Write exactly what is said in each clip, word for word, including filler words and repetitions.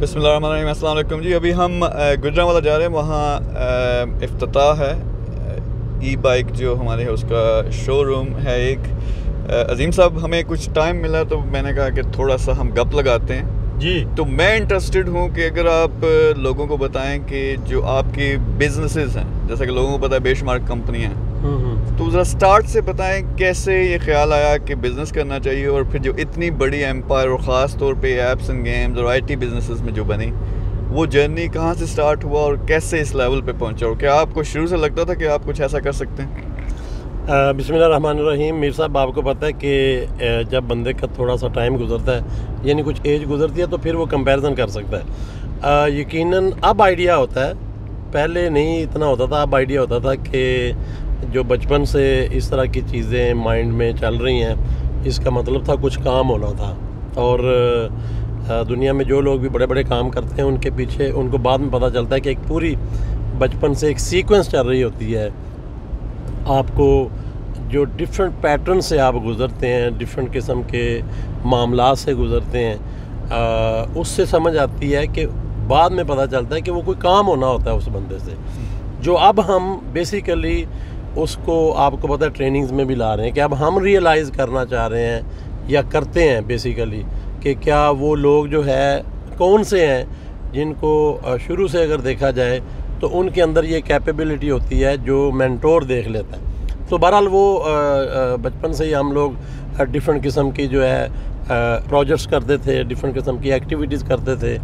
बिस्मिल्लाहिर्रहमानिर्रहीम, अस्सलाम वालेकुम जी। अभी हम गुजरांवाला जा रहे हैं, वहाँ इफ्तिताह है ई बाइक जो हमारे है उसका शोरूम है एक। अजीम साहब, हमें कुछ टाइम मिला तो मैंने कहा कि थोड़ा सा हम गप लगाते हैं जी। तो मैं इंटरेस्टेड हूँ कि अगर आप लोगों को बताएं कि जो आपके बिजनेसेस हैं, जैसा कि लोगों को पता है बेशुमार कंपनियाँ हैं, तो ज़रा स्टार्ट से बताएं कैसे ये ख्याल आया कि बिज़नेस करना चाहिए, और फिर जो इतनी बड़ी एम्पायर और ख़ास तौर पे ऐप्स एंड गेम्स और आईटी बिजनेसेस में जो बनी, वो जर्नी कहाँ से स्टार्ट हुआ और कैसे इस लेवल पे पहुंचा, और क्या आपको शुरू से लगता था कि आप कुछ ऐसा कर सकते हैं? बिस्मिल्लाहिर्रहमानिर्रहीम। मीर साहब, आपको पता है कि जब बंदे का थोड़ा सा टाइम गुजरता है, यानी कुछ एज गुजरती है, तो फिर वो कंपैरिजन कर सकता है। यकीनन अब आइडिया होता है, पहले नहीं इतना होता था। अब आइडिया होता था कि जो बचपन से इस तरह की चीज़ें माइंड में चल रही हैं, इसका मतलब था कुछ काम होना था। और दुनिया में जो लोग भी बड़े बड़े काम करते हैं, उनके पीछे उनको बाद में पता चलता है कि एक पूरी बचपन से एक सीक्वेंस चल रही होती है। आपको जो डिफरेंट पैटर्न से आप गुज़रते हैं, डिफरेंट किस्म के मामला से गुज़रते हैं, आ, उससे समझ आती है कि बाद में पता चलता है कि वो कोई काम होना होता है उस बंदे से, जो अब हम बेसिकली उसको आपको पता है ट्रेनिंग्स में भी ला रहे हैं कि अब हम रियलाइज़ करना चाह रहे हैं या करते हैं बेसिकली कि क्या वो लोग जो है कौन से हैं जिनको शुरू से अगर देखा जाए तो उनके अंदर ये कैपेबिलिटी होती है जो मेंटोर देख लेता है। तो बहरहाल वो बचपन से ही हम लोग डिफरेंट किस्म की जो है प्रोजेक्ट्स करते थे, डिफरेंट किस्म की एक्टिविटीज़ करते थे।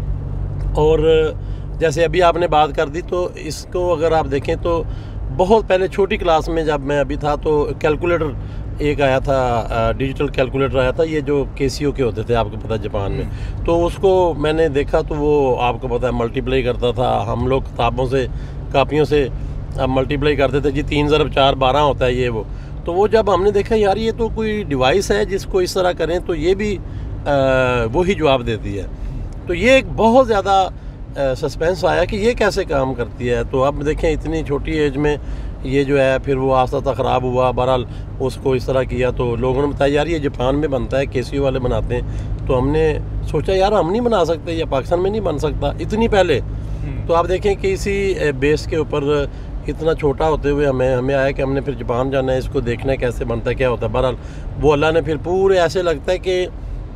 और जैसे अभी आपने बात कर दी, तो इसको अगर आप देखें तो बहुत पहले छोटी क्लास में जब मैं अभी था तो कैलकुलेटर एक आया था, डिजिटल कैलकुलेटर आया था, ये जो केसीओ के होते थे, आपको पता है जापान में। तो उसको मैंने देखा तो वो आपको पता है मल्टीप्लाई करता था। हम लोग किताबों से, कापियों से मल्टीप्लाई करते थे जी, तीन ज़रब चार बारह होता है ये वो। तो वो जब हमने देखा यार ये तो कोई डिवाइस है जिसको इस तरह करें तो ये भी वही जवाब देती है, तो ये एक बहुत ज़्यादा सस्पेंस आया कि ये कैसे काम करती है। तो अब देखें इतनी छोटी एज में ये जो है, फिर वो आस्ता आस्ता ख़राब हुआ, बहरहाल उसको इस तरह किया तो लोगों ने बताया यार ये जापान में बनता है, केसीओ वाले बनाते हैं। तो हमने सोचा यार हम नहीं बना सकते, या पाकिस्तान में नहीं बन सकता इतनी पहले। तो आप देखें कि इसी बेस के ऊपर इतना छोटा होते हुए हमें हमें आया कि हमने फिर जापान जाना है, इसको देखना है कैसे बनता है, क्या होता है। बहरहाल वो अल्लाह ने फिर पूरे ऐसे लगता है कि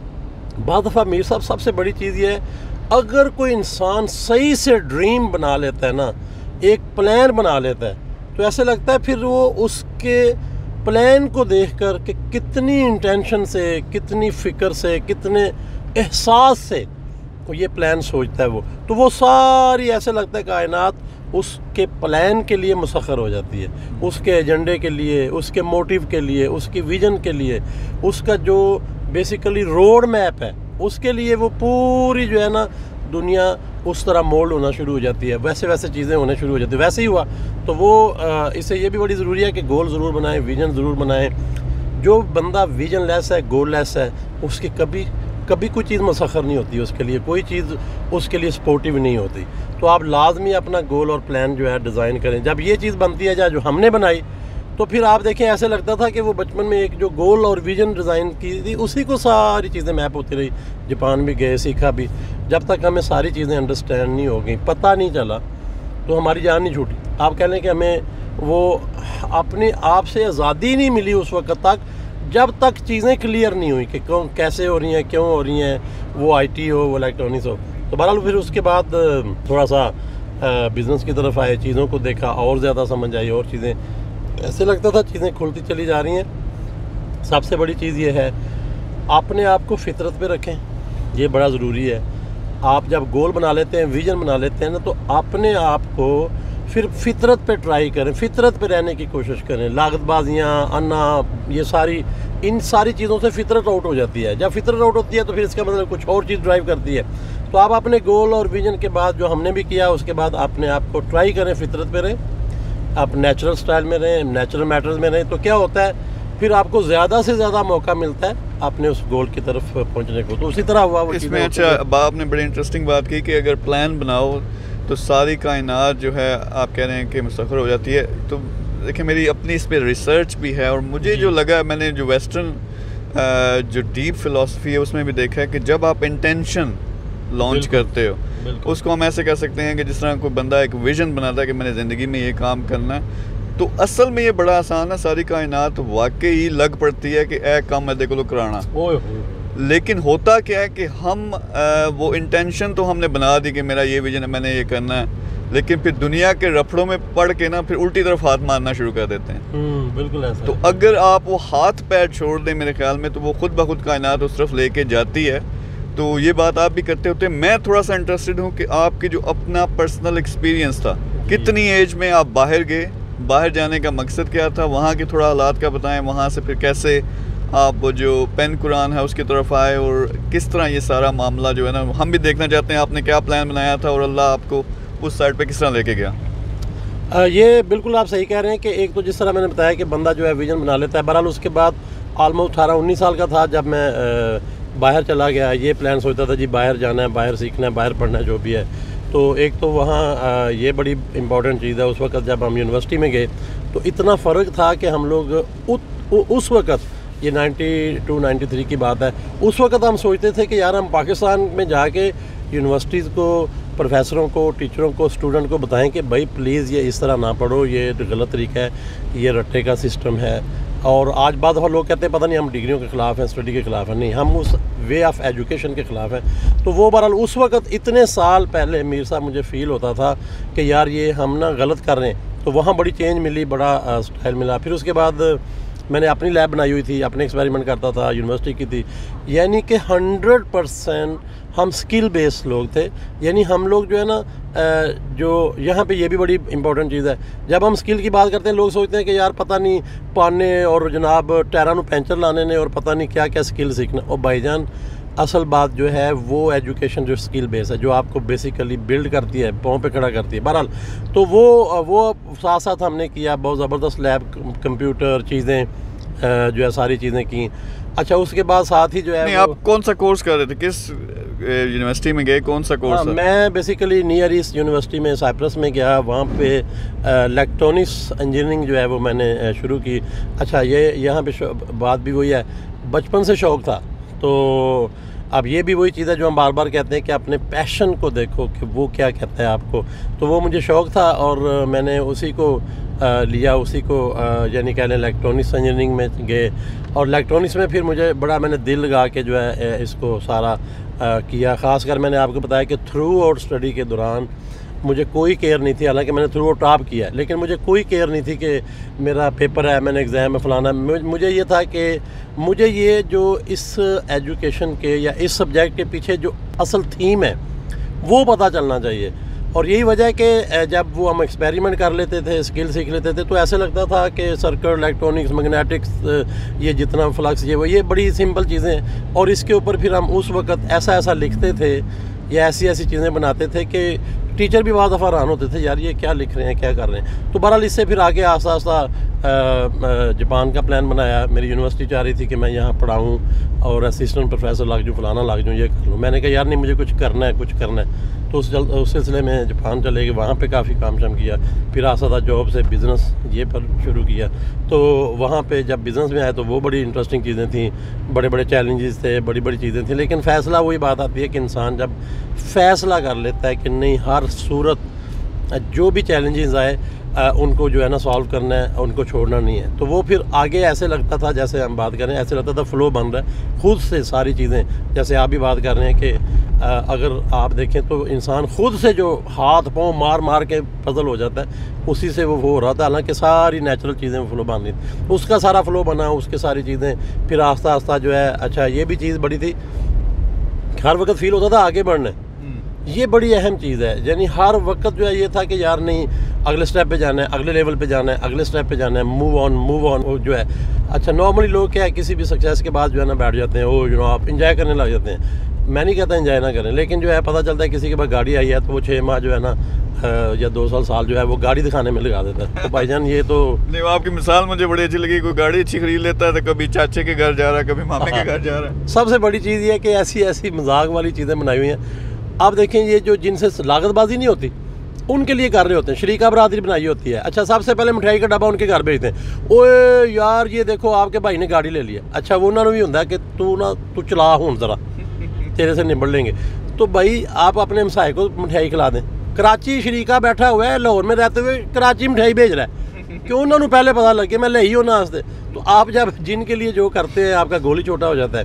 बाद दफ़ा मीर साहब सबसे बड़ी चीज़ ये है, अगर कोई इंसान सही से ड्रीम बना लेता है ना, एक प्लान बना लेता है, तो ऐसे लगता है फिर वो उसके प्लान को देखकर कि कितनी इंटेंशन से, कितनी फ़िक्र से, कितने एहसास से वो ये प्लान सोचता है वो, तो वो सारी ऐसे लगता है कायनात उसके प्लान के लिए मुसख्खर हो जाती है, उसके एजेंडे के लिए, उसके मोटिव के लिए, उसकी विज़न के लिए, उसका जो बेसिकली रोड मैप है उसके लिए वो पूरी जो है ना दुनिया उस तरह मोल्ड होना शुरू हो जाती है, वैसे वैसे चीज़ें होने शुरू हो जाती है। वैसे ही हुआ तो वो इससे ये भी बड़ी ज़रूरी है कि गोल ज़रूर बनाएं, विज़न ज़रूर बनाएं। जो बंदा विज़न लेस है, गोल लेस है, उसकी कभी कभी कोई चीज़ मुसख्खर नहीं होती, उसके लिए कोई चीज़ उसके लिए सपोर्टिव नहीं होती। तो आप लाजमी अपना गोल और प्लान जो है डिज़ाइन करें। जब ये चीज़ बनती है जो हमने बनाई, तो फिर आप देखें ऐसे लगता था कि वो बचपन में एक जो गोल और विज़न डिज़ाइन की थी, उसी को सारी चीज़ें मैप होती रही। जापान भी गए, सीखा भी, जब तक हमें सारी चीज़ें अंडरस्टैंड नहीं हो गई, पता नहीं चला, तो हमारी जान नहीं छूटी। आप कह लें कि हमें वो अपने आप से आज़ादी नहीं मिली उस वक्त तक, जब तक चीज़ें क्लियर नहीं हुई कि कौन कैसे हो रही हैं, क्यों हो रही हैं, वो आईटी हो, वो इलेक्ट्रॉनिक्स हो। तो बहरहाल फिर उसके बाद थोड़ा सा बिज़नेस की तरफ आए, चीज़ों को देखा, और ज़्यादा समझ आई, और चीज़ें ऐसे लगता था चीज़ें खुलती चली जा रही हैं। सबसे बड़ी चीज़ ये है, अपने आप को फितरत पे रखें, ये बड़ा ज़रूरी है। आप जब गोल बना लेते हैं, विज़न बना लेते हैं ना, तो अपने आप को फिर फितरत पे ट्राई करें, फितरत पे रहने की कोशिश करें। लागतबाजियाँ, अन्ना, ये सारी इन सारी चीज़ों से फितरत आउट हो जाती है। जब फितरत आउट होती है तो फिर इसका मतलब कुछ और चीज़ ड्राइव करती है। तो आप अपने गोल और विज़न के बाद, जो हमने भी किया, उसके बाद अपने आप को ट्राई करें, फितरत पे रहें, आप नेचुरल स्टाइल में रहें, नेचुरल मैटर्स में रहें। तो क्या होता है, फिर आपको ज़्यादा से ज़्यादा मौका मिलता है अपने उस गोल की तरफ पहुंचने को। तो उसी तरह हुआ वो इसमें। अच्छा, अब आपने बड़ी इंटरेस्टिंग बात की कि अगर प्लान बनाओ तो सारी कायनात जो है आप कह रहे हैं कि मुसख्खर हो जाती है। तो देखिए, मेरी अपनी इस पर रिसर्च भी है, और मुझे जो लगा, मैंने जो वेस्टर्न जो डीप फिलॉसफी है उसमें भी देखा है कि जब आप इंटेंशन लॉन्च करते हो, उसको हम ऐसे कह सकते हैं कि जिस तरह कोई बंदा एक विजन बनाता है कि मैंने ज़िंदगी में ये काम करना है, तो असल में ये बड़ा आसान है। सारी कायनात वाकई लग पड़ती है कि ए काम मैं देखो लो कराना, लेकिन होता क्या है कि हम आ, वो इंटेंशन तो हमने बना दी कि मेरा ये विजन है, मैंने ये करना है, लेकिन फिर दुनिया के रफड़ों में पड़ के ना फिर उल्टी तरफ हाथ मारना शुरू कर देते हैं। बिल्कुल ऐसा। तो अगर आप वो हाथ पैर छोड़ दें मेरे ख्याल में, तो वो खुद ब खुद कायनात उस तरफ लेके जाती है। तो ये बात आप भी करते होते हैं। मैं थोड़ा सा इंटरेस्टेड हूँ कि आपकी जो अपना पर्सनल एक्सपीरियंस था, कितनी एज में आप बाहर गए, बाहर जाने का मकसद क्या था, वहाँ के थोड़ा हालात का बताएं, वहाँ से फिर कैसे आप वो जो पेन कुरान है उसकी तरफ आए और किस तरह ये सारा मामला जो है ना हम भी देखना चाहते हैं आपने क्या प्लान बनाया था और अल्लाह आपको उस साइड पे किस तरह लेके गया। आ, ये बिल्कुल आप सही कह रहे हैं कि एक तो जिस तरह मैंने बताया कि बंदा जो है विजन बना लेता है। बहरहाल उसके बाद ऑलमोस्ट अठारह उन्नीस साल का था जब मैं आ, बाहर चला गया। ये प्लान सोचता था जी बाहर जाना है, बाहर सीखना है, बाहर पढ़ना है, जो भी है। तो एक तो वहाँ ये बड़ी इम्पॉर्टेंट चीज़ है। उस वक्त जब हम यूनिवर्सिटी में गए तो इतना फ़र्क था कि हम लोग उत, उस वक्त ये नाइन्टी टू नाइन्टी थ्री की बात है, उस वक्त हम सोचते थे कि यार हम पाकिस्तान में जाके यूनिवर्सिटीज़ को, प्रोफेसरों को, टीचरों को, स्टूडेंट को बताएं कि भाई प्लीज़ ये इस तरह ना पढ़ो, ये गलत तरीका है, ये रट्टे का सिस्टम है। और आज बाद और लोग कहते हैं पता नहीं हम डिग्रियों के ख़िलाफ़ हैं, स्टडी के ख़िलाफ़ हैं। नहीं, हम उस वे ऑफ एजुकेशन के ख़िलाफ़ हैं। तो वो बहरहाल उस वक्त इतने साल पहले मीर साहब मुझे फ़ील होता था कि यार ये हम ना गलत कर रहे हैं। तो वहाँ बड़ी चेंज मिली, बड़ा स्टाइल मिला। फिर उसके बाद मैंने अपनी लैब बनाई हुई थी, अपने एक्सपेरिमेंट करता था, यूनिवर्सिटी की थी। यानी कि हंड्रेड परसेंट हम स्किल बेस्ड लोग थे। यानी हम लोग जो है ना, जो यहाँ पे ये भी बड़ी इंपॉर्टेंट चीज़ है, जब हम स्किल की बात करते हैं लोग सोचते हैं कि यार पता नहीं पाने और जनाब टायरा नू पैंचर लाने ने और पता नहीं क्या क्या स्किल सीखना। और भाईजान असल बात जो है वो एजुकेशन जो स्किल बेस है, जो आपको बेसिकली बिल्ड करती है, पाँव पे खड़ा करती है। बहरहाल तो वो वो साथ साथ हमने किया, बहुत ज़बरदस्त लैब, कंप्यूटर चीज़ें जो है सारी चीज़ें की। अच्छा, उसके बाद साथ ही जो है नहीं, आप कौन सा कोर्स कर रहे थे, किस यूनिवर्सिटी में गए, कौन सा कोर्स? मैं बेसिकली नियर ईस्ट यूनिवर्सिटी में साइप्रस में गया, वहाँ पे इलेक्ट्रॉनिक्स इंजीनियरिंग जो है वो मैंने शुरू की। अच्छा, ये यहाँ पे बात भी वही है, बचपन से शौक़ था। तो अब ये भी वही चीज़ है जो हम बार बार कहते हैं कि अपने पैशन को देखो कि वो क्या कहता है आपको। तो वो मुझे शौक़ था और मैंने उसी को आ, लिया, उसी को यानी कह लें इलेक्ट्रॉनिक्स इंजीनियरिंग में गए। और इलेक्ट्रॉनिक्स में फिर मुझे बड़ा मैंने दिल लगा के जो है इसको सारा आ, किया। ख़ासकर मैंने आपको बताया कि थ्रू आउट स्टडी के दौरान मुझे कोई केयर नहीं थी, हालांकि मैंने थ्रू आउट टॉप किया, लेकिन मुझे कोई केयर नहीं थी कि मेरा पेपर है, मैंने एग्ज़ाम में फ़लाना। मुझे ये था कि मुझे ये जो इस एजुकेशन के या इस सब्जेक्ट के पीछे जो असल थीम है वो पता चलना चाहिए। और यही वजह है कि जब वो हम एक्सपेरिमेंट कर लेते थे, स्किल सीख लेते थे, तो ऐसे लगता था कि सर्किट, इलेक्ट्रॉनिक्स, मैग्नेटिक्स, ये जितना फ्लक्स, ये वो, ये बड़ी सिंपल चीज़ें हैं। और इसके ऊपर फिर हम उस वक्त ऐसा ऐसा लिखते थे या ऐसी ऐसी चीज़ें बनाते थे कि टीचर भी बहुत दफ़ा हैरान होते थे, यार ये क्या लिख रहे हैं, क्या कर रहे हैं। तो बहरहाल इससे फिर आगे आस्ता आस्ता जापान का प्लान बनाया। मेरी यूनिवर्सिटी चाह रही थी कि मैं यहाँ पढ़ाऊँ और असिस्टेंट प्रोफेसर लग जाऊँ, फलाना लग जाऊँ, ये कर लूँ। मैंने कहा यार नहीं, मुझे कुछ करना है, कुछ करना है। तो उस उस सिलसिले में जापान चले गए, वहाँ पे काफ़ी काम शाम किया। फिर आस्ता जॉब से बिज़नेस ये पर शुरू किया। तो वहाँ पे जब बिज़नेस में आए तो वो बड़ी इंटरेस्टिंग चीज़ें थी, बड़े बड़े चैलेंजेस थे, बड़ी बड़ी चीज़ें थी। लेकिन फ़ैसला वही बात आती है कि इंसान जब फ़ैसला कर लेता है कि नहीं, हर सूरत जो भी चैलेंजेस आए आ, उनको जो है ना सॉल्व करना है, उनको छोड़ना नहीं है। तो वो फिर आगे ऐसे लगता था, जैसे हम बात करें, ऐसे लगता था फ़्लो बन रहा है खुद से सारी चीज़ें। जैसे आप भी बात कर रहे हैं कि आ, अगर आप देखें तो इंसान खुद से जो हाथ पाँव मार मार के पजल हो जाता है, उसी से वो हो रहा था। हालांकि सारी नेचुरल चीज़ें फ़्लो बन रही थी, उसका सारा फ़्लो बना, उसके सारी चीज़ें फिर आस्ता आस्ता जो है। अच्छा, ये भी चीज़ बड़ी थी, हर वक्त फील होता था आगे बढ़ना, ये बड़ी अहम चीज़ है। यानी हर वक्त जो है ये था कि यार नहीं, अगले स्टेप पे जाना है, अगले लेवल पे जाना है, अगले स्टेप पे जाना है, मूव ऑन मूव ऑन जो है। अच्छा, नॉर्मली लोग क्या है, किसी भी सक्सेस के बाद जो है ना बैठ जाते हैं, ओ यू नो आप इंजॉय करने लग जाते हैं। मैं नहीं कहता इंजॉय ना करें, लेकिन जो है पता चलता है किसी के पास गाड़ी आई है तो वो छः माह जो है ना या दो साल साल जो है वो गाड़ी दिखाने में लगा देता है। तो भाईजान ये तो नहीं, आपकी मिसाल मुझे बड़ी अच्छी लगी। कोई गाड़ी अच्छी खरीद लेता है तो कभी चाचे के घर जा रहा है, कभी मामे के घर जा रहा है। सबसे बड़ी चीज़ ये है कि ऐसी ऐसी मजाक वाली चीज़ें बनाई हुई हैं। आप देखें, ये जो जिनसे लागतबाजी नहीं होती उनके लिए कर रहे होते हैं, शरीका बरादरी बनाई होती है। अच्छा, सबसे पहले मिठाई का डब्बा उनके घर भेजते हैं, ओए यार ये देखो आपके भाई ने गाड़ी ले लिया। अच्छा, वो उन्होंने भी होता है कि तू ना तू चला हूँ ज़रा, तेरे से निबड़ लेंगे। तो भाई आप अपने हमसाए को मिठाई खिला दें। कराची शरीका बैठा हुआ है लाहौर में रहते हुए कराची मिठाई भेज रहा है, क्यों उन्होंने पहले पता लगे मैं ले ही होना हंसते। तो आप जब जिनके लिए जो करते हैं आपका गोली छोटा हो जाता है।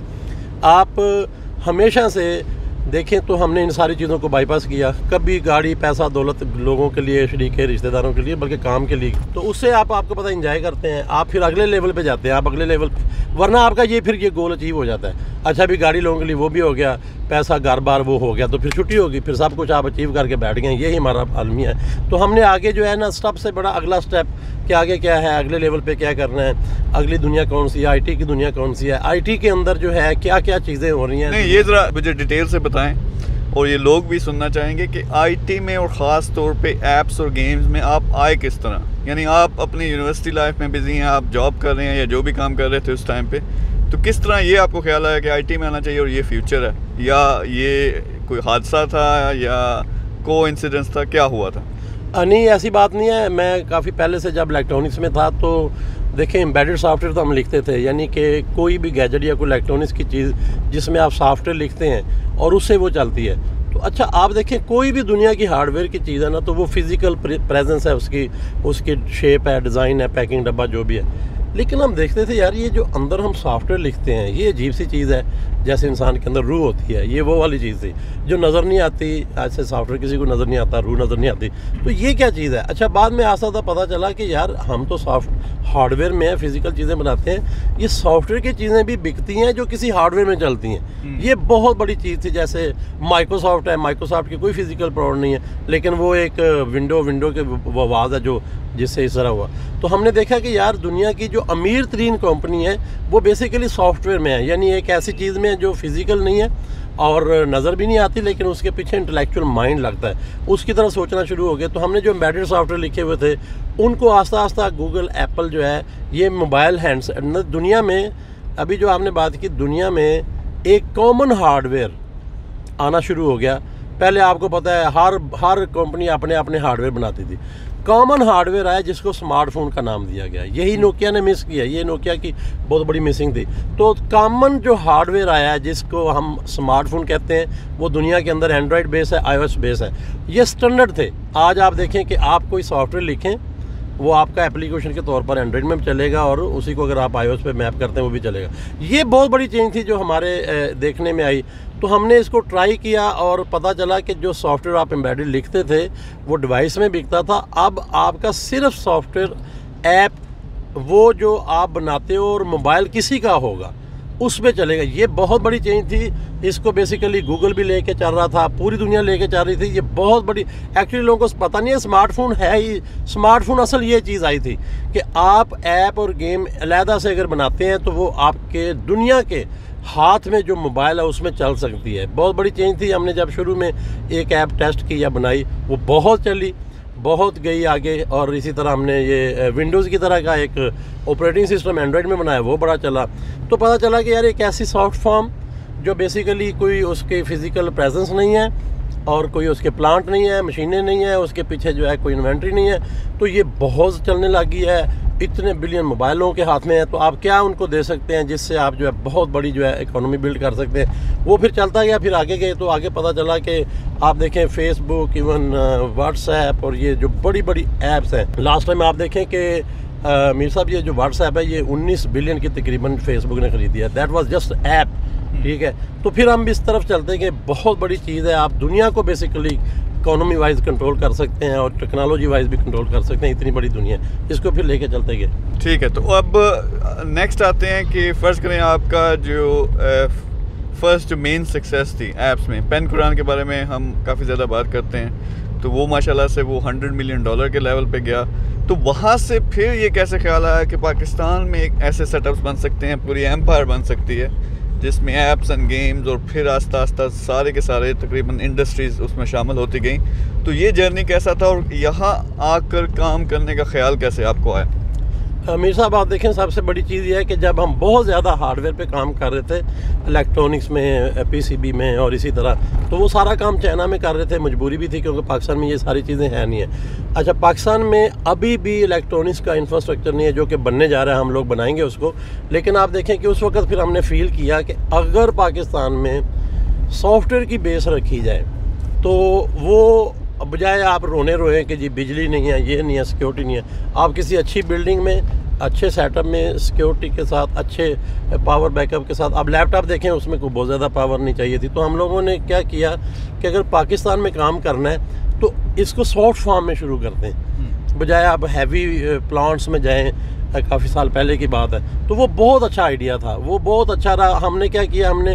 आप हमेशा से देखें तो हमने इन सारी चीज़ों को बाईपास किया, कभी गाड़ी पैसा दौलत लोगों के लिए, शरीके रिश्तेदारों के लिए, बल्कि काम के लिए। तो उससे आप आपको पता इंजॉय करते हैं, आप फिर अगले लेवल पे जाते हैं, आप अगले लेवल, वरना आपका ये फिर ये गोल अचीव हो जाता है। अच्छा भी गाड़ी लोगों के लिए वो भी हो गया, पैसा घर बार वो हो गया, तो फिर छुट्टी होगी, फिर सब कुछ आप अचीव करके बैठ गए। यही हमारा आलमिया है। तो हमने आगे जो है ना सबसे बड़ा अगला स्टेप कि आगे क्या है, अगले लेवल पे क्या करना है, अगली दुनिया कौन सी है, आईटी की दुनिया कौन सी है, आईटी के अंदर जो है क्या क्या चीज़ें हो रही हैं। नहीं, ये ज़रा मुझे डिटेल से बताएं, और ये लोग भी सुनना चाहेंगे कि आईटी में और ख़ास तौर पे ऐप्स और गेम्स में आप आए किस तरह। यानी आप अपनी यूनिवर्सिटी लाइफ में बिजी हैं, आप जॉब कर रहे हैं या जो भी काम कर रहे थे उस टाइम पे, तो किस तरह ये आपको ख्याल आया कि आईटी में आना चाहिए और ये फ्यूचर है, या ये कोई हादसा था या कोइंसिडेंस था, क्या हुआ था? नहीं, ऐसी बात नहीं है। मैं काफ़ी पहले से जब इलेक्ट्रॉनिक्स में था तो देखें एम्बेडेड सॉफ्टवेयर तो हम लिखते थे, यानी कि कोई भी गैजेट या कोई इलेक्ट्रॉनिक्स की चीज़ जिसमें आप सॉफ्टवेयर लिखते हैं और उससे वो चलती है। तो अच्छा आप देखें कोई भी दुनिया की हार्डवेयर की चीज़ है ना, तो वो फिज़िकल प्रेजेंस है उसकी, उसकी शेप है, डिज़ाइन है, पैकिंग डब्बा जो भी है। लेकिन हम देखते थे यार ये जो अंदर हम सॉफ्टवेयर लिखते हैं ये अजीब सी चीज़ है, जैसे इंसान के अंदर रूह होती है, ये वो वाली चीज़ थी जो नज़र नहीं आती। ऐसे सॉफ्टवेयर किसी को नज़र नहीं आता, रूह नज़र नहीं आती, तो ये क्या चीज़ है। अच्छा बाद में आस्ता आस्ता पता चला कि यार हम तो सॉफ्ट हार्डवेयर में फिज़िकल चीज़ें बनाते हैं, ये सॉफ्टवेयर की चीज़ें भी बिकती हैं जो किसी हार्डवेयर में चलती हैं। ये बहुत बड़ी चीज़ थी। जैसे माइक्रोसॉफ्ट है, माइक्रोसॉफ्ट की कोई फिज़िकल प्रोडक्ट नहीं है, लेकिन वो एक विंडो विंडो के वो आवाज़ है जो जिससे इस तरह हुआ। तो हमने देखा कि यार दुनिया की जो अमीर तरीन कंपनी है वो बेसिकली सॉफ्टवेयर में है, यानी एक ऐसी चीज़ में जो फिज़िकल नहीं है और नज़र भी नहीं आती, लेकिन उसके पीछे इंटेलेक्चुअल माइंड लगता है, उसकी तरह सोचना शुरू हो गया। तो हमने जो एम्बेडेड सॉफ्टवेयर लिखे हुए थे उनको आस्ता आस्ता गूगल, एप्पल जो है ये मोबाइल हैंड्स दुनिया में, अभी जो आपने बात की, दुनिया में एक कॉमन हार्डवेयर आना शुरू हो गया। पहले आपको पता है हर हर कंपनी अपने अपने हार्डवेयर बनाती थी, कॉमन हार्डवेयर आया जिसको स्मार्टफोन का नाम दिया गया। यही नोकिया ने मिस किया, ये नोकिया की बहुत बड़ी मिसिंग थी। तो कॉमन जो हार्डवेयर आया है जिसको हम स्मार्टफोन कहते हैं, वो दुनिया के अंदर एंड्रॉयड बेस है, आईओएस बेस है, ये स्टैंडर्ड थे। आज आप देखें कि आप कोई सॉफ्टवेयर लिखें वो आपका एप्लीकेशन के तौर पर एंड्रॉयड में चलेगा और उसी को अगर आप आईओएस पे मैप करते हैं वो भी चलेगा। ये बहुत बड़ी चेंज थी जो हमारे देखने में आई। तो हमने इसको ट्राई किया और पता चला कि जो सॉफ्टवेयर आप एम्बेडेड लिखते थे वो डिवाइस में बिकता था। अब आपका सिर्फ सॉफ्टवेयर ऐप वो जो आप बनाते हो और मोबाइल किसी का होगा उस पर चलेगा। ये बहुत बड़ी चेंज थी। इसको बेसिकली गूगल भी लेके चल रहा था, पूरी दुनिया लेके चल रही थी। ये बहुत बड़ी, एक्चुअली लोगों को पता नहीं है स्मार्टफोन है ही। स्मार्टफोन असल ये चीज़ आई थी कि आप ऐप और गेम अलहदा से अगर बनाते हैं तो वो आपके दुनिया के हाथ में जो मोबाइल है उसमें चल सकती है। बहुत बड़ी चेंज थी। हमने जब शुरू में एक ऐप टेस्ट की या बनाई वो बहुत चली, बहुत गई आगे। और इसी तरह हमने ये विंडोज़ की तरह का एक ऑपरेटिंग सिस्टम एंड्रॉयड में बनाया, वो बड़ा चला। तो पता चला कि यार एक ऐसी सॉफ्ट फॉर्म जो बेसिकली कोई उसके फिज़िकल प्रेजेंस नहीं है और कोई उसके प्लांट नहीं है, मशीनें नहीं है, उसके पीछे जो है कोई इन्वेंट्री नहीं है, तो ये बहुत चलने लगी है। इतने बिलियन मोबाइलों के हाथ में है, तो आप क्या उनको दे सकते हैं जिससे आप जो है बहुत बड़ी जो है इकोनॉमी बिल्ड कर सकते हैं। वो फिर चलता गया, फिर आगे गए तो आगे पता चला कि आप देखें फेसबुक, इवन व्हाट्सएप और ये जो बड़ी बड़ी ऐप्स हैं। लास्ट टाइम आप देखें कि मीर साहब ये जो व्हाट्सएप है ये उन्नीस बिलियन की तकरीबन फेसबुक ने खरीदी है। दैट वाज जस्ट ऐप, ठीक है। तो फिर हम इस तरफ चलते हैं कि बहुत बड़ी चीज़ है, आप दुनिया को बेसिकली इकोनॉमी वाइज कंट्रोल कर सकते हैं और टेक्नोलॉजी वाइज भी कंट्रोल कर सकते हैं। इतनी बड़ी दुनिया, इसको फिर लेके चलते गए। ठीक है, तो अब नेक्स्ट आते हैं कि फ़र्ज़ करें आपका जो फर्स्ट जो मेन सक्सेस थी ऐप्स में, पेन कुरान के बारे में हम काफ़ी ज़्यादा बात करते हैं, तो वो माशाल्लाह से वो हंड्रेड मिलियन डॉलर के लेवल पे गया। तो वहाँ से फिर ये कैसे ख्याल आया कि पाकिस्तान में एक ऐसे सेटअप्स बन सकते हैं, पूरी एम्पायर बन सकती है जिसमें ऐप्स एंड गेम्स, और फिर आस्ता आस्ता सारे के सारे तकरीबन इंडस्ट्रीज़ उसमें शामिल होती गई। तो ये जर्नी कैसा था और यहाँ आकर काम करने का ख्याल कैसे आपको आया? मीर साहब आप देखें, सबसे बड़ी चीज़ ये है कि जब हम बहुत ज़्यादा हार्डवेयर पे काम कर रहे थे, इलेक्ट्रॉनिक्स में, पीसीबी में और इसी तरह, तो वो सारा काम चाइना में कर रहे थे। मजबूरी भी थी क्योंकि पाकिस्तान में ये सारी चीज़ें हैं नहीं है। अच्छा, पाकिस्तान में अभी भी इलेक्ट्रॉनिक्स का इंफ्रास्ट्रक्चर नहीं है जो कि बनने जा रहा है, हम लोग बनाएंगे उसको। लेकिन आप देखें कि उस वक्त फिर हमने फील किया कि अगर पाकिस्तान में सॉफ्टवेयर की बेस रखी जाए, तो वो बजाय आप रोने रोए कि जी बिजली नहीं है, ये नहीं है, सिक्योरिटी नहीं है, आप किसी अच्छी बिल्डिंग में अच्छे सेटअप में सिक्योरिटी के साथ अच्छे पावर बैकअप के साथ, आप लैपटॉप देखें उसमें कोई बहुत ज़्यादा पावर नहीं चाहिए थी। तो हम लोगों ने क्या किया कि अगर पाकिस्तान में काम करना है तो इसको सॉफ्ट फॉर्म में शुरू करते हैं, बजाय आप हैवी प्लांट्स में जाएं। काफ़ी साल पहले की बात है, तो वो बहुत अच्छा आइडिया था, वो बहुत अच्छा रहा। हमने क्या किया, हमने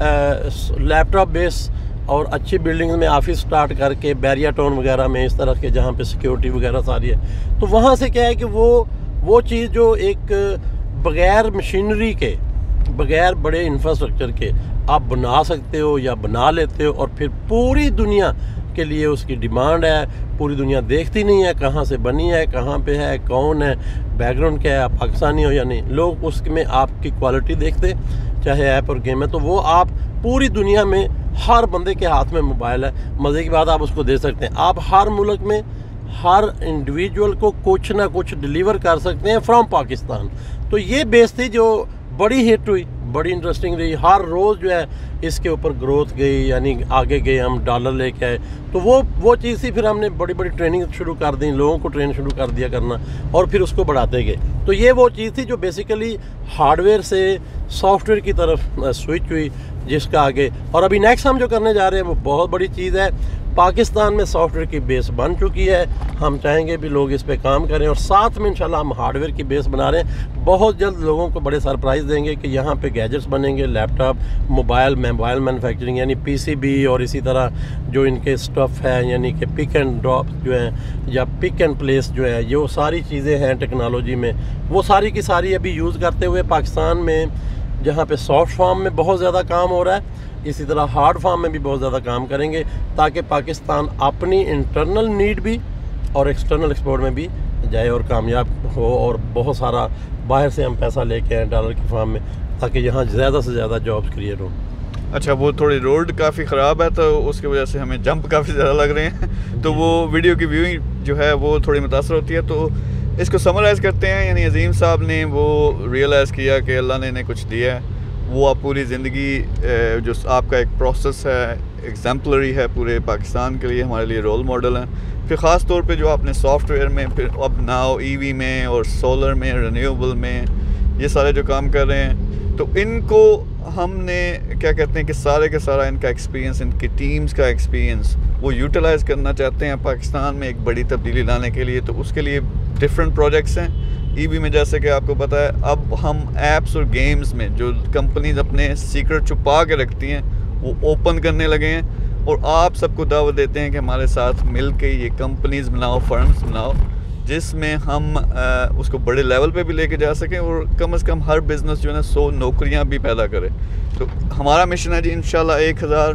लैपटॉप बेस और अच्छी बिल्डिंग में ऑफिस स्टार्ट करके बैरिया टाउन वगैरह में, इस तरह के जहाँ पे सिक्योरिटी वगैरह सारी है, तो वहाँ से क्या है कि वो वो चीज़ जो एक बग़ैर मशीनरी के, बग़ैर बड़े इंफ्रास्ट्रक्चर के आप बना सकते हो या बना लेते हो, और फिर पूरी दुनिया के लिए उसकी डिमांड है। पूरी दुनिया देखती नहीं है कहाँ से बनी है, कहाँ पे है, कौन है, बैकग्राउंड क्या है, आप पाकिस्तानी हो या नहीं। लोग उसमें आपकी क्वालिटी देखते, चाहे ऐप और गेम है, तो वो आप पूरी दुनिया में हर बंदे के हाथ में मोबाइल है। मज़े की बात, आप उसको दे सकते हैं। आप हर मुल्क में हर इंडिविजुअल को कुछ ना कुछ डिलीवर कर सकते हैं फ्रॉम पाकिस्तान। तो ये बेस थी जो बड़ी हिट हुई, बड़ी इंटरेस्टिंग रही। हर रोज़ जो है इसके ऊपर ग्रोथ गई, यानी आगे गए, हम डॉलर लेके आए। तो वो वो चीज़ थी। फिर हमने बड़ी बड़ी ट्रेनिंग शुरू कर दी, लोगों को ट्रेन शुरू कर दिया करना, और फिर उसको बढ़ाते गए। तो ये वो चीज़ थी जो बेसिकली हार्डवेयर से सॉफ्टवेयर की तरफ स्विच हुई, जिसका आगे और अभी नेक्स्ट हम जो करने जा रहे हैं वो बहुत बड़ी चीज़ है। पाकिस्तान में सॉफ्टवेयर की बेस बन चुकी है, हम चाहेंगे भी लोग इस पे काम करें, और साथ में इंशाल्लाह हम हार्डवेयर की बेस बना रहे हैं। बहुत जल्द लोगों को बड़े सरप्राइज़ देंगे कि यहाँ पे गैजेट्स बनेंगे, लैपटॉप, मोबाइल, मोबाइल मैन्युफैक्चरिंग यानी पीसीबी, और इसी तरह जो इनके स्टफ़ है यानी कि पिक एंड ड्रॉप जो है, या पिक एंड प्लेस जो है, ये वो सारी चीज़ें हैं टेक्नोलॉजी में, वो सारी की सारी अभी यूज़ करते हुए पाकिस्तान में, जहाँ पे सॉफ्ट फॉर्म में बहुत ज़्यादा काम हो रहा है, इसी तरह हार्ड फॉर्म में भी बहुत ज़्यादा काम करेंगे, ताकि पाकिस्तान अपनी इंटरनल नीड भी और एक्सटर्नल एक्सपोर्ट में भी जाए और कामयाब हो, और बहुत सारा बाहर से हम पैसा लेके आए डॉलर की फॉर्म में, ताकि यहाँ ज़्यादा से ज़्यादा जॉब्स क्रिएट हों। अच्छा, वो थोड़ी रोड काफ़ी ख़राब है, तो उसकी वजह से हमें जंप काफ़ी ज़्यादा लग रहे हैं, तो वो वीडियो की व्यूइंग जो है वो थोड़ी मुतासर होती है। तो इसको समराइज़ करते हैं, यानी अजीम साहब ने वो रियलाइज़ किया कि अल्लाह ने इन्हें कुछ दिया है, वो आप पूरी ज़िंदगी जो आपका एक प्रोसेस है, एग्जाम्पलरी है पूरे पाकिस्तान के लिए, हमारे लिए रोल मॉडल हैं। फिर ख़ास तौर पे जो आपने सॉफ्टवेयर में, फिर अब नाउ ईवी में और सोलर में, रिन्यूएबल में, ये सारे जो काम कर रहे हैं, तो इनको हमने क्या कहते हैं कि सारे के सारा इनका एक्सपीरियंस, इनकी टीम्स का एक्सपीरियंस वो यूटिलाइज़ करना चाहते हैं पाकिस्तान में एक बड़ी तब्दीली लाने के लिए। तो उसके लिए डिफरेंट प्रोजेक्ट्स हैं। ईवी में जैसे कि आपको पता है, अब हम ऐप्स और गेम्स में जो कंपनीज अपने सीक्रेट छुपा के रखती हैं वो ओपन करने लगे हैं, और आप सबको दावत देते हैं कि हमारे साथ मिल के ये कंपनीज बनाओ, फर्म्स बनाओ, जिसमें हम आ, उसको बड़े लेवल पे भी लेके जा सकें, और कम से कम हर बिज़नेस जो है ना सौ नौकरियां भी पैदा करे। तो हमारा मिशन है जी इंशाल्लाह एक हज़ार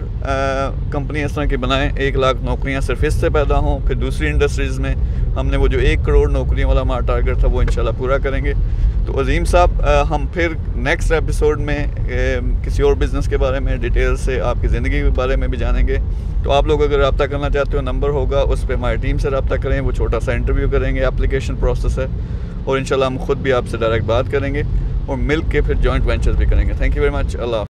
कंपनी इस तरह की बनाएं, एक लाख नौकरियां सिर्फ इससे पैदा हों। फिर दूसरी इंडस्ट्रीज़ में हमने वो जो एक करोड़ नौकरियों वाला हमारा टारगेट था वो इंशाल्लाह पूरा करेंगे। तो अजीम साहब, हम फिर नेक्स्ट एपिसोड में ए, किसी और बिज़नेस के बारे में डिटेल से आपकी ज़िंदगी के बारे में भी जानेंगे। तो आप लोग अगर रब्ता करना चाहते हो, नंबर होगा उस पर हमारी टीम से रब्ता करें, वो छोटा सा इंटरव्यू करेंगे, एप्लीकेशन प्रोसेस है, और इंशाल्लाह हम खुद भी आपसे डायरेक्ट बात करेंगे और मिल के फिर जॉइंट वेंचर्स भी करेंगे। Thank you very much. Allah.